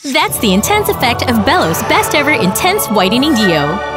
That's the intense effect of Belo's best ever intense whitening deo.